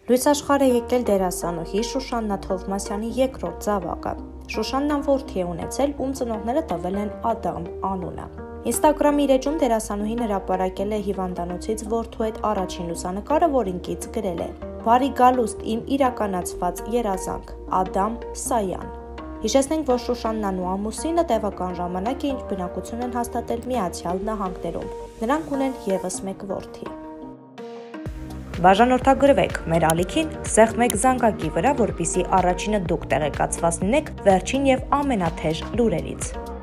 Լույս աշխարհ է եկել դերասանուհի Շուշաննա Թովմասյանի երկրորդ զավակը։ Շուշաննան որդի է ունեցել, ում ծնողները տվել են Ադամ անունը։ Ինստագրամի իր էջում դերասանուհին հրապարակել է հիվանդանոցից որդու հետ առաջին լուսանկարը, որին կից գրել է. «Բարի գալուստ իմ իրականացված երազանք, Ադամ Սայան»։ Հիշեցնենք, որ Շուշաննան ու ամուսինը տևական ժամանակ է ինչ բնակություն են հաստատել Միացյալ Նահանգներում։ Նրանք ունեն ևս մեկ որդի։ Բաժանորդագրվեք մեր ալիքին սեղմեք զանգակի վրա, որպեսզի առաջինը դուք տեղեկացված լինեք վերջին եւ ամենաթեժ լուրերից։